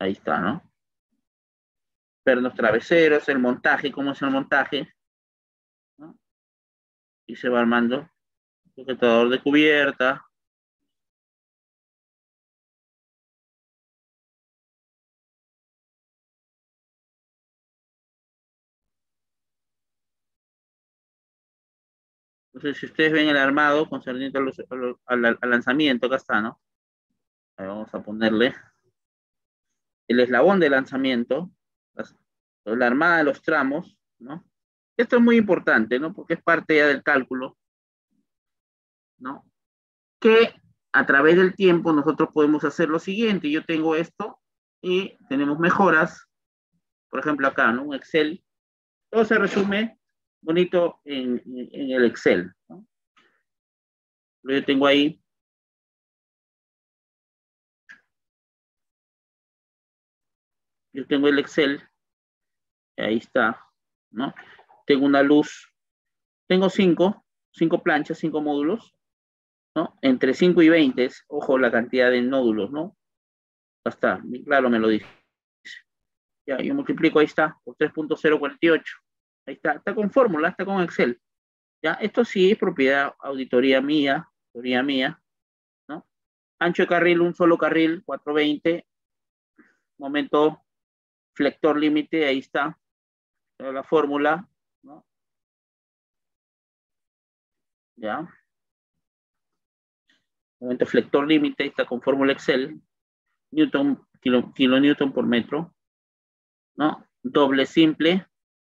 Ahí está, ¿no? Pernos traveseros, el montaje, ¿cómo es el montaje? ¿No? Y se va armando sujetador de cubierta. Entonces, si ustedes ven el armado concerniente al lanzamiento, acá está, ¿no? Ahí vamos a ponerle el eslabón de lanzamiento, la armada de los tramos, ¿no? Esto es muy importante, ¿no? Porque es parte ya del cálculo, ¿no? Que a través del tiempo nosotros podemos hacer lo siguiente. Yo tengo esto y tenemos mejoras, por ejemplo acá, ¿no? Un Excel. Todo se resume bonito en el Excel, ¿no? Yo tengo ahí, yo tengo el Excel, ahí está, ¿no? Tengo una luz, tengo cinco planchas, 5 módulos, ¿no? Entre 5 y 20, ojo la cantidad de nódulos, ¿no? Está, bien claro me lo dice. Ya, yo multiplico, ahí está, por 3.048. Ahí está con fórmula, está con Excel. Ya, esto sí es propiedad, auditoría mía, ¿no? Ancho de carril, un solo carril, 420. Momento flector límite, ahí está, la fórmula, ¿no? Ya. Momento flector límite, está con fórmula Excel. Newton, kilonewton por metro, ¿no? Doble simple.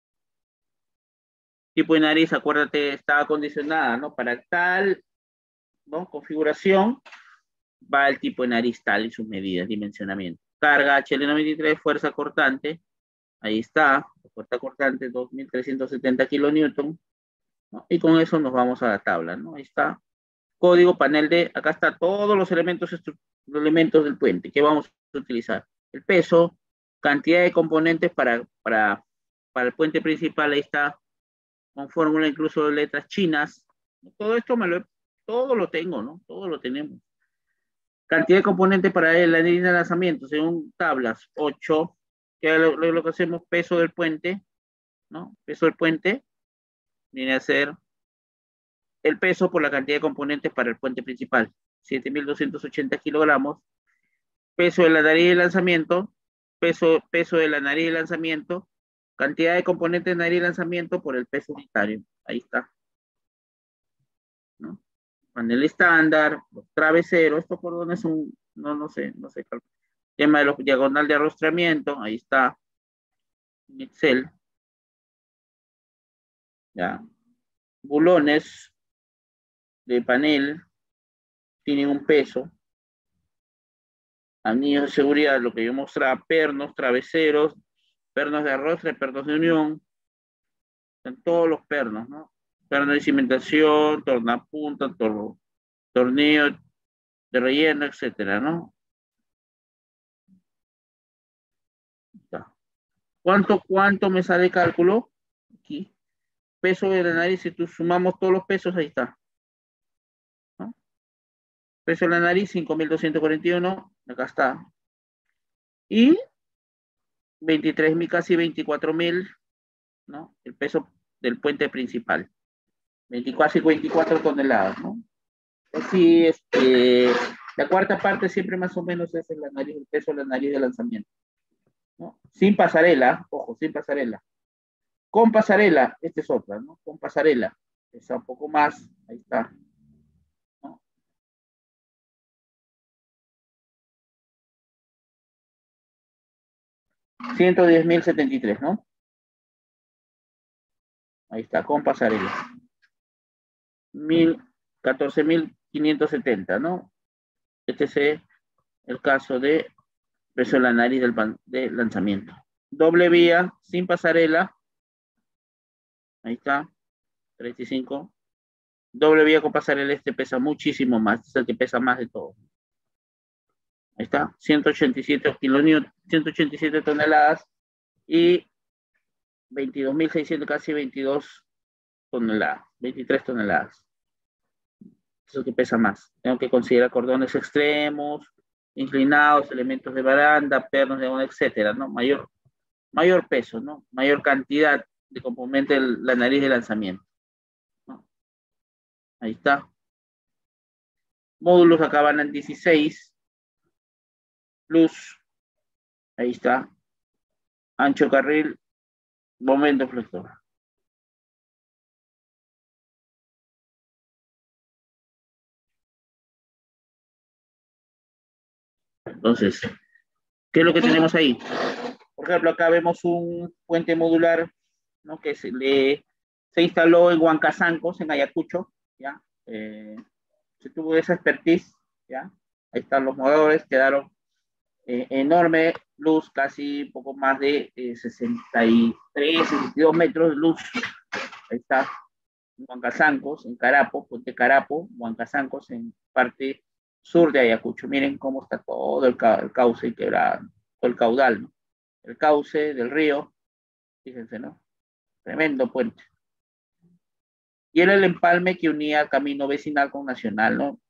Tipo de nariz, acuérdate, está acondicionada, ¿no? Para tal, ¿no? Configuración, va el tipo de nariz tal y sus medidas, dimensionamiento. Carga HL93, fuerza cortante, ahí está, fuerza cortante 2370 kilonewton, ¿no? Y con eso nos vamos a la tabla, ¿no? Ahí está. Código panel de, acá está todos los elementos del puente que vamos a utilizar. El peso, cantidad de componentes para el puente principal, ahí está, con fórmula incluso de letras chinas. Todo esto todo lo tengo, ¿no? Todo lo tenemos. Cantidad de componentes para la línea de lanzamiento, según tablas, 8, que es lo que hacemos, peso del puente, ¿no? Peso del puente, viene a ser el peso por la cantidad de componentes para el puente principal, 7.280 kilogramos, peso de la nariz de lanzamiento, peso de la nariz de lanzamiento, cantidad de componentes de nariz de lanzamiento por el peso unitario, ahí está, ¿no? Panel estándar, los traveseros, estos cordones son, no sé, tema de los diagonal de arrostramiento, ahí está, en Excel, ya, bulones de panel, tienen un peso, anillos de seguridad, lo que yo mostraba, pernos, traveseros, pernos de arrastre, pernos de unión, en todos los pernos, ¿no? Perno de cimentación, tornapunta, tornillo de relleno, etcétera, ¿no? Está. ¿Cuánto me sale cálculo? Aquí. Peso de la nariz, si tú sumamos todos los pesos, ahí está, ¿no? Peso de la nariz, 5.241, acá está. Y 23.000, casi 24.000, ¿no? El peso del puente principal. Casi 24 toneladas, ¿no? Así, la cuarta parte siempre más o menos es el peso de la nariz de lanzamiento, ¿no? Sin pasarela, ojo, sin pasarela. Con pasarela, esta es otra, ¿no? Con pasarela, pesa un poco más, ahí está, ¿no? 110.073, ¿no? Ahí está, con pasarela. 14.570, ¿no? Este es el caso de peso de la nariz de lanzamiento. Doble vía, sin pasarela. Ahí está, 35. Doble vía con pasarela, este pesa muchísimo más, es el que pesa más de todo. Ahí está, 187 kilonewton, 187 toneladas y 22.600, casi 22 toneladas, 23 toneladas. Eso que pesa más. Tengo que considerar cordones extremos, inclinados, elementos de baranda, pernos, diagonal, etcétera, ¿no? Mayor peso, ¿no? Mayor cantidad de componente la nariz de lanzamiento, ¿no? Ahí está. Módulos acaban en 16. Luz, ahí está. Ancho carril, momento flector. Entonces, ¿qué es lo que tenemos ahí? Por ejemplo, acá vemos un puente modular, ¿no? Que se instaló en Huancazancos, en Ayacucho, ¿ya? Se tuvo esa expertise, ¿ya? Ahí están los movedores, quedaron enorme luz, casi un poco más de 63, 62 metros de luz. Ahí está, en Huancazancos, en Carapo, Puente Carapo, Huancazancos, en parte sur de Ayacucho. Miren cómo está todo el cauce quebrado, todo el caudal, ¿no? El cauce del río, fíjense, ¿no? Tremendo puente. Y era el empalme que unía el camino vecinal con nacional, ¿no?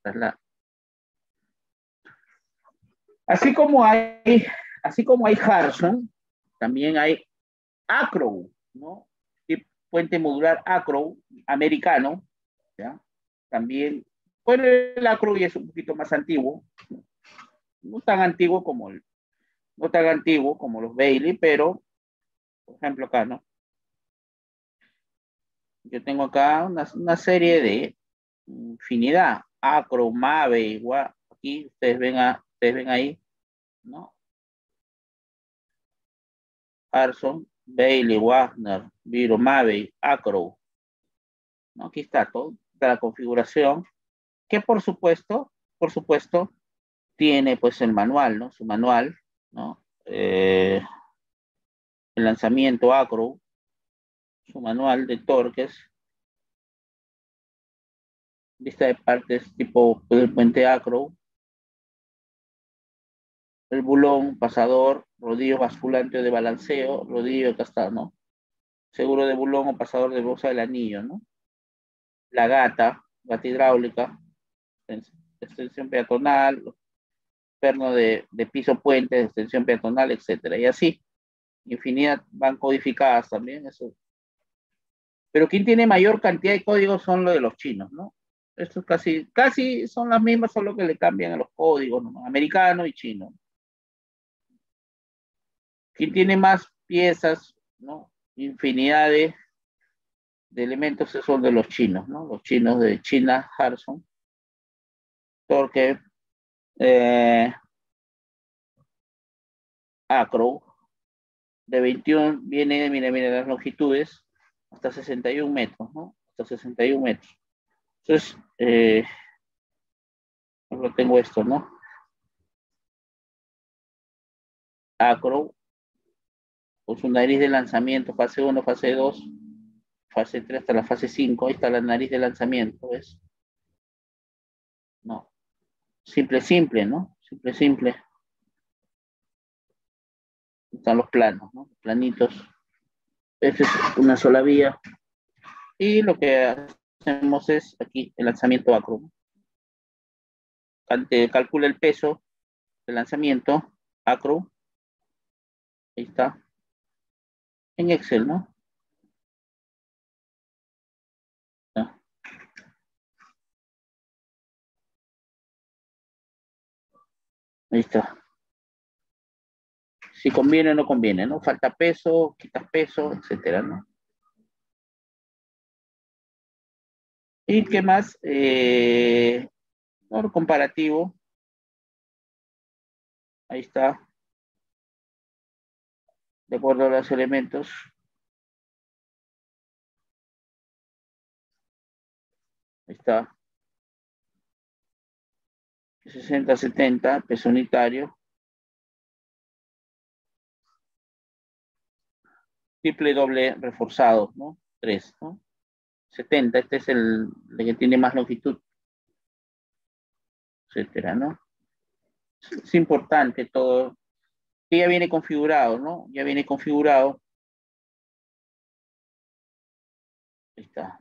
Así como hay Harrison, también hay Acro, ¿no? Y puente modular Acro, americano, ¿ya? También, bueno, el Acro ya es un poquito más antiguo, no tan antiguo como no tan antiguo como los Bailey, pero, por ejemplo, acá, ¿no? Yo tengo acá una serie de infinidad, Acro, Mave, igual, aquí ustedes ven ahí, ¿no? Harrison, Bailey, Wagner, Viro, Mave, Acro, ¿no? Aquí está todo, la configuración, que por supuesto, tiene pues el manual, ¿no? Su manual, ¿no? El lanzamiento Acro, su manual de torques, lista de partes tipo el puente Acro, el bulón, pasador, rodillo basculante de balanceo, rodillo de castano, seguro de bulón o pasador de bolsa del anillo, ¿no? La gata hidráulica, extensión peatonal, perno de piso puente, de extensión peatonal, etcétera. Y así, infinidad van codificadas también, eso. Pero quien tiene mayor cantidad de códigos son los de los chinos, ¿no? Estos casi son las mismas, solo que le cambian a los códigos, ¿no? Americano y chino. Quien tiene más piezas, ¿no? Infinidad de elementos son de los chinos, ¿no? Los chinos de China, Harrison, Torque, Acro, de 21 viene, mira, las longitudes, hasta 61 metros, ¿no? Hasta 61 metros. Entonces, lo tengo esto, ¿no? Acro, con su nariz de lanzamiento, fase 1, fase 2, fase 3 hasta la fase 5, ahí está la nariz de lanzamiento, ¿ves? No, simple, ¿no? Simple. Están los planos, ¿no? Planitos. Esta es una sola vía. Y lo que hacemos es aquí el lanzamiento acro. Calcula el peso del lanzamiento acro. Ahí está. En Excel, ¿no? Ah, ahí está. Si conviene o no conviene, ¿no? Falta peso, quitas peso, etcétera, ¿no? ¿Y qué más? No, comparativo. Ahí está. De acuerdo a los elementos. Ahí está. 60-70, peso unitario. Triple doble reforzado, ¿no? 3, ¿no? 70, este es el que tiene más longitud, etcétera, ¿no? Es importante todo. Que ya viene configurado, ¿no? Ya viene configurado. Ahí está.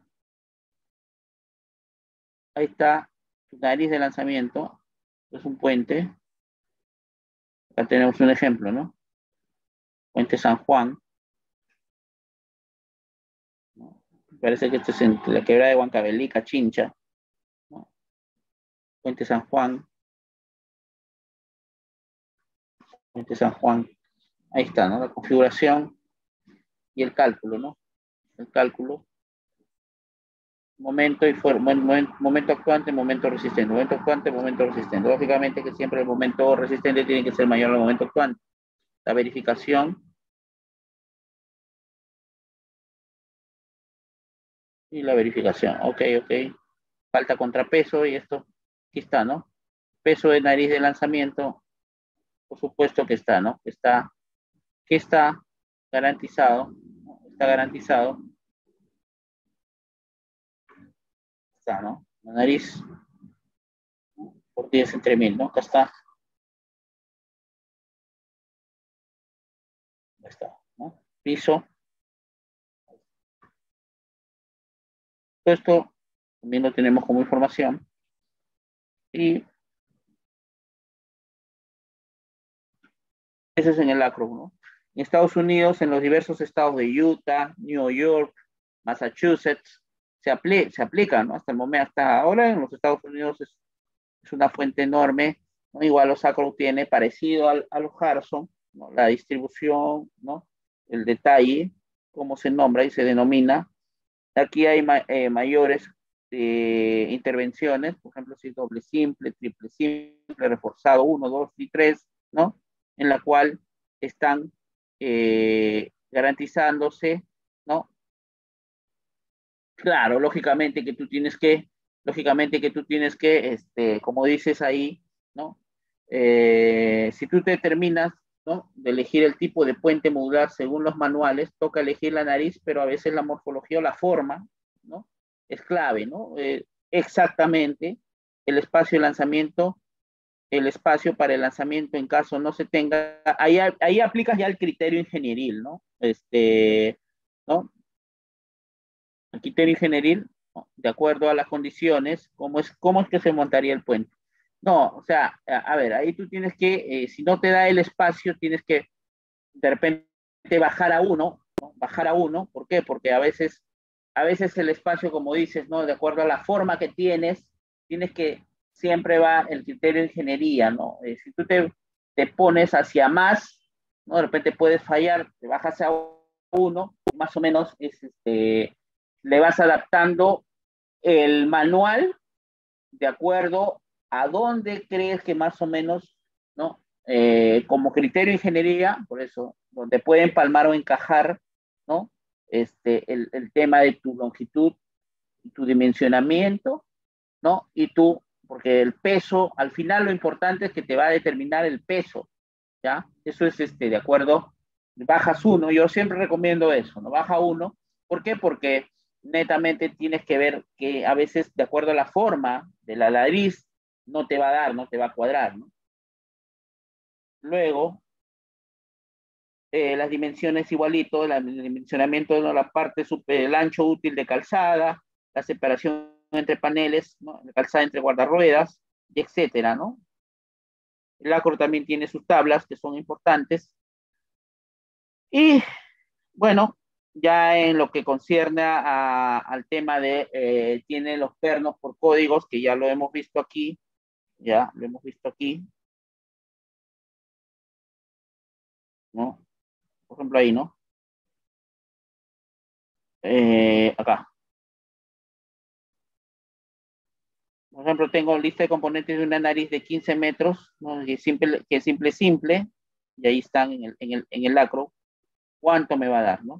Ahí está. Nariz de lanzamiento. Es un puente. Acá tenemos un ejemplo, ¿no? Puente San Juan. ¿No? Parece que esto es en la quebrada de Huancavelica, Chincha, ¿no? Puente San Juan. Puente San Juan. Ahí está, ¿no? La configuración y el cálculo, ¿no? El cálculo. Momento y momento actuante, momento resistente. Momento actuante, momento resistente. Lógicamente que siempre el momento resistente tiene que ser mayor al momento actuante. La verificación y la verificación. Ok, ok. Falta contrapeso y esto, aquí está, ¿no? Peso de nariz de lanzamiento, por supuesto que está, ¿no? Que está garantizado, ¿no? Está garantizado, está, ¿no? La nariz por 10 entre 1000, ¿no? Acá está, ahí está, ¿no? Piso, todo esto también lo tenemos como información y eso es en el acro, ¿no? En Estados Unidos, en los diversos estados de Utah, New York, Massachusetts, se aplica, ¿no? Hasta el momento, hasta ahora en los Estados Unidos es una fuente enorme, ¿no? Igual los acro tiene parecido a los Harrison, ¿no? La distribución, ¿no? El detalle, cómo se nombra y se denomina. Aquí hay mayores intervenciones, por ejemplo, si es doble simple, triple simple, reforzado 1, 2 y 3, ¿no? En la cual están garantizándose, ¿no? Claro, lógicamente que tú tienes que, como dices ahí, ¿no? Si tú te determinas, ¿no? De elegir el tipo de puente modular según los manuales, toca elegir la nariz, pero a veces la morfología o la forma, ¿no? Es clave, ¿no? Exactamente el espacio de lanzamiento, el espacio para el lanzamiento en caso no se tenga, ahí aplicas ya el criterio ingenieril, ¿no? ¿No? El criterio ingenieril, ¿no? De acuerdo a las condiciones, cómo es que se montaría el puente. No, o sea, a ver, ahí tú tienes que, si no te da el espacio, tienes que de repente bajar a uno, ¿no? Bajar a uno, ¿por qué? Porque a veces el espacio, como dices, ¿no? De acuerdo a la forma que tienes que, siempre va el criterio de ingeniería, ¿no? Si tú te pones hacia más, ¿no? De repente puedes fallar, te bajas a uno, más o menos le vas adaptando el manual de acuerdo a dónde crees que más o menos, ¿no? Como criterio de ingeniería, por eso, donde puede empalmar o encajar, ¿no? El tema de tu longitud, tu dimensionamiento, ¿no? Porque el peso, al final lo importante es que te va a determinar el peso, ¿ya? Eso es de acuerdo, bajas uno, yo siempre recomiendo eso, ¿no? Baja uno, ¿por qué? Porque netamente tienes que ver que a veces, de acuerdo a la forma de la nariz, no te va a dar, no te va a cuadrar, ¿no? Luego, las dimensiones igualito, el dimensionamiento de la parte super, el ancho útil de calzada, la separación entre paneles, ¿no? La calzada entre guardarruedas, y etcétera, ¿no? El acro también tiene sus tablas que son importantes. Y bueno, ya en lo que concierne al tema de, tiene los pernos por códigos, que ya lo hemos visto aquí, ya lo hemos visto aquí, ¿no? Por ejemplo ahí, ¿no? Acá. Por ejemplo, tengo lista de componentes de una nariz de 15 metros, ¿no? Simple, y ahí están en el acro. ¿Cuánto me va a dar, no?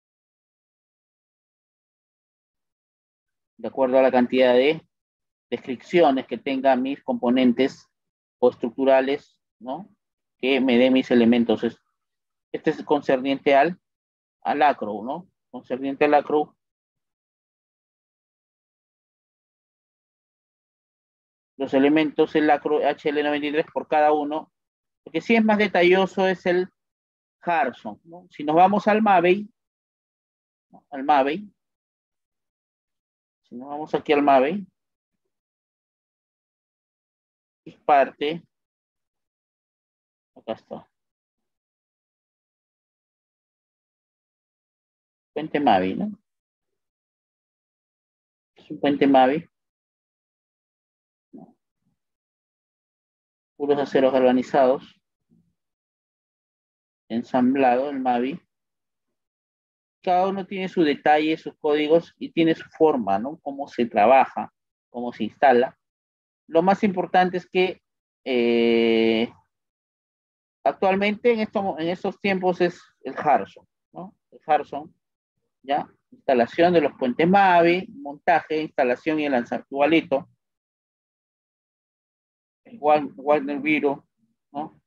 De acuerdo a la cantidad de descripciones que tengan mis componentes o estructurales, ¿no? Que me dé mis elementos. Este es concerniente al acro, ¿no? Concerniente al acro, los elementos, el acro HL93 por cada uno. Lo que sí es más detalloso es el Harrison, ¿no? Si nos vamos al Mavei, ¿no? Al Mavei, si nos vamos aquí al Mavei, es parte, Acá está. Puente Mavi, ¿no? Es un puente Mavi. ¿No? Puros aceros galvanizados. Ensamblado, el Mavi. Cada uno tiene su detalle, sus códigos y tiene su forma, ¿no? Cómo se trabaja, cómo se instala. Lo más importante es que actualmente en estos tiempos es el Harson, ¿no? El Harson, ¿ya? Instalación de los puentes Mavi, montaje, instalación y el lanzamiento igualito. El Wagner Viro, ¿no?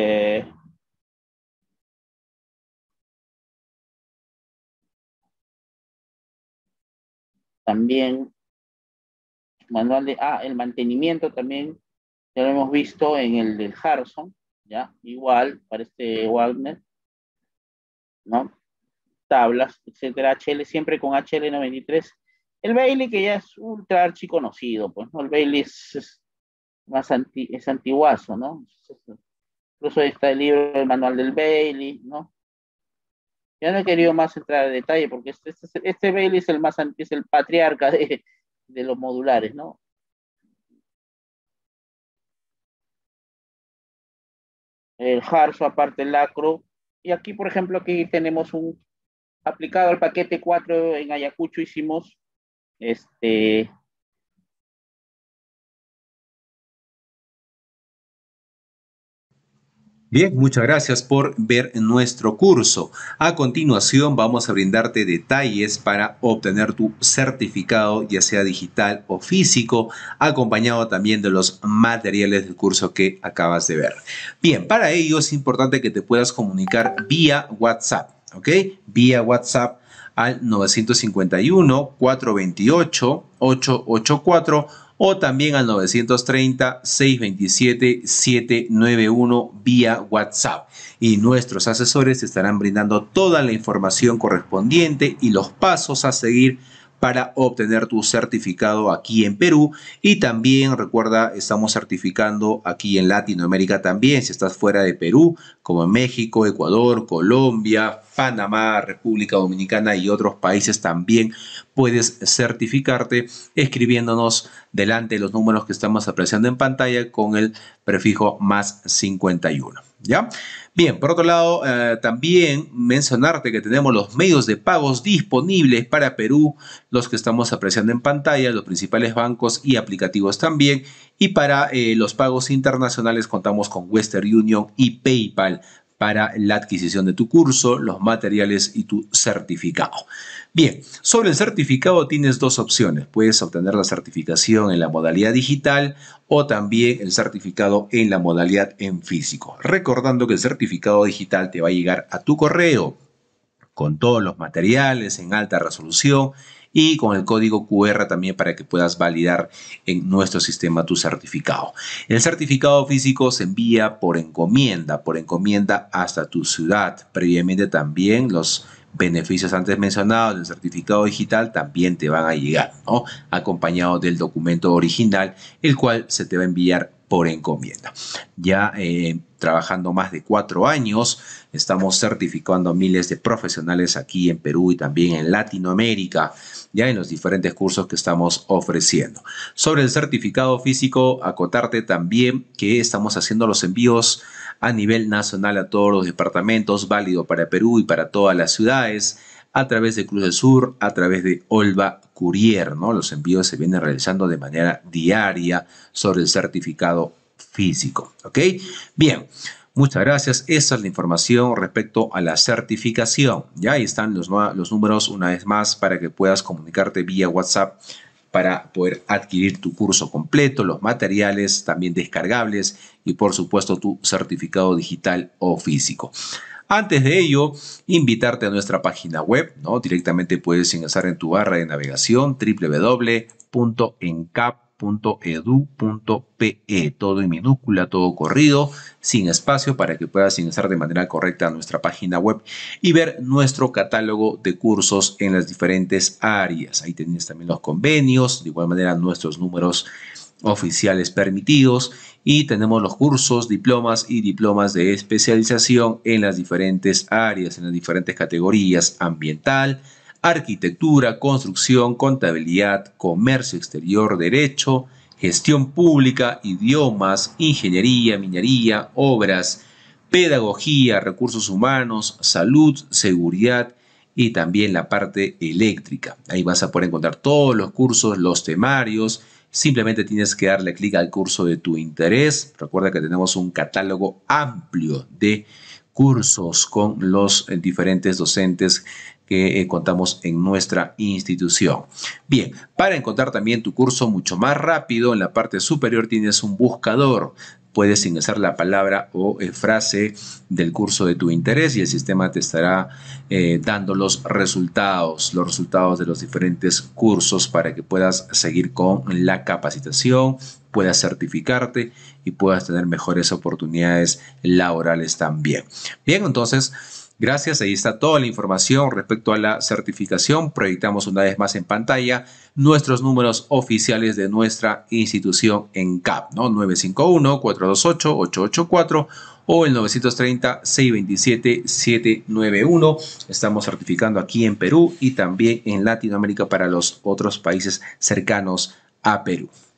También manual de, el mantenimiento también, ya lo hemos visto en el del Harrison, ¿ya? Igual para este Wagner, ¿no? Tablas, etcétera, HL, siempre con HL93. El Bailey, que ya es ultra archiconocido, pues, ¿no? El Bailey es más es antiguazo, ¿no? Incluso está el libro, el manual del Bailey, ¿no? Ya no he querido más entrar en detalle porque este Bailey es el más es el patriarca de los modulares, ¿no? El Harso, aparte el Acro. Y aquí, por ejemplo, aquí tenemos un aplicado al paquete 4 en Ayacucho, hicimos este. Bien, muchas gracias por ver nuestro curso. A continuación vamos a brindarte detalles para obtener tu certificado, ya sea digital o físico, acompañado también de los materiales del curso que acabas de ver. Bien, para ello es importante que te puedas comunicar vía WhatsApp, ¿ok? Vía WhatsApp al 951-428-884 o también al 930-627-791 vía WhatsApp. Y nuestros asesores estarán brindando toda la información correspondiente y los pasos a seguir para obtener tu certificado aquí en Perú. Y también recuerda, estamos certificando aquí en Latinoamérica también, si estás fuera de Perú, como en México, Ecuador, Colombia, Panamá, República Dominicana y otros países también puedes certificarte escribiéndonos delante de los números que estamos apreciando en pantalla con el prefijo más 51. ¿Ya? Bien, por otro lado, también mencionarte que tenemos los medios de pagos disponibles para Perú, los que estamos apreciando en pantalla, los principales bancos y aplicativos también. Y para los pagos internacionales contamos con Western Union y PayPal para la adquisición de tu curso, los materiales y tu certificado. Bien, sobre el certificado tienes dos opciones. Puedes obtener la certificación en la modalidad digital o también el certificado en la modalidad en físico. Recordando que el certificado digital te va a llegar a tu correo con todos los materiales en alta resolución y con el código QR también para que puedas validar en nuestro sistema tu certificado. El certificado físico se envía por encomienda hasta tu ciudad. Previamente también los beneficios antes mencionados del certificado digital también te van a llegar, ¿no? Acompañado del documento original, el cual se te va a enviar por encomienda. Ya trabajando más de 4 años, estamos certificando a miles de profesionales aquí en Perú y también en Latinoamérica, ya en los diferentes cursos que estamos ofreciendo. Sobre el certificado físico, acotarte también que estamos haciendo los envíos a nivel nacional a todos los departamentos, válido para Perú y para todas las ciudades, a través de Cruz del Sur, a través de Olva Courier, ¿no? Los envíos se vienen realizando de manera diaria sobre el certificado físico, ¿ok? Bien, muchas gracias. Esa es la información respecto a la certificación. Ya ahí están los números una vez más para que puedas comunicarte vía WhatsApp para poder adquirir tu curso completo, los materiales también descargables y por supuesto tu certificado digital o físico. Antes de ello, invitarte a nuestra página web, ¿no? Directamente puedes ingresar en tu barra de navegación www.encap.edu.pe, todo en minúscula, todo corrido, sin espacio, para que puedas ingresar de manera correcta a nuestra página web y ver nuestro catálogo de cursos en las diferentes áreas. Ahí tienes también los convenios, de igual manera nuestros números oficiales permitidos y tenemos los cursos, diplomas y diplomas de especialización en las diferentes áreas, en las diferentes categorías: ambiental, arquitectura, construcción, contabilidad, comercio exterior, derecho, gestión pública, idiomas, ingeniería, minería, obras, pedagogía, recursos humanos, salud, seguridad y también la parte eléctrica. Ahí vas a poder encontrar todos los cursos, los temarios. Simplemente tienes que darle clic al curso de tu interés. Recuerda que tenemos un catálogo amplio de cursos con los diferentes docentes que contamos en nuestra institución. Bien, para encontrar también tu curso mucho más rápido, en la parte superior tienes un buscador. Puedes ingresar la palabra o frase del curso de tu interés y el sistema te estará dando los resultados de los diferentes cursos para que puedas seguir con la capacitación, puedas certificarte y puedas tener mejores oportunidades laborales también. Bien, entonces, gracias, ahí está toda la información respecto a la certificación. Proyectamos una vez más en pantalla nuestros números oficiales de nuestra institución en CAP, ¿no? 951-428-884 o el 930-627-791. Estamos certificando aquí en Perú y también en Latinoamérica para los otros países cercanos a Perú.